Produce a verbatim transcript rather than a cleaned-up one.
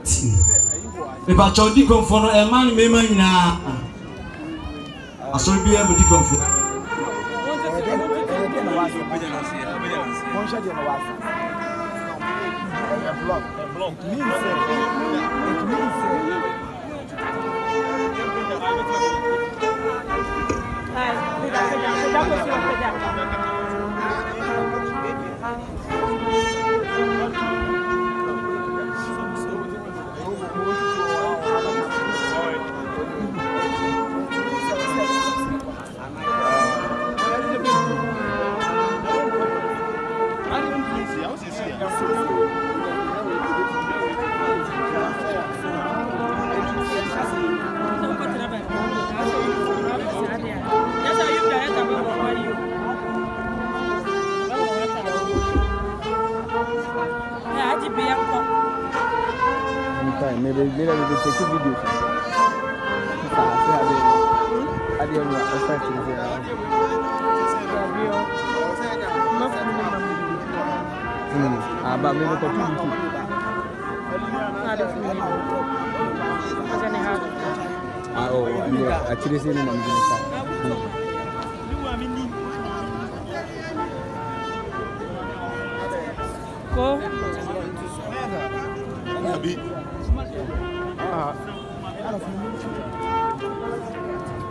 If I told you come for a man, me man now. I saw be able to come for. Maybe later we will take a video. I didn't know what I but maybe for two. Oh, yeah, actually, see, I'm going to start. Go. Ah.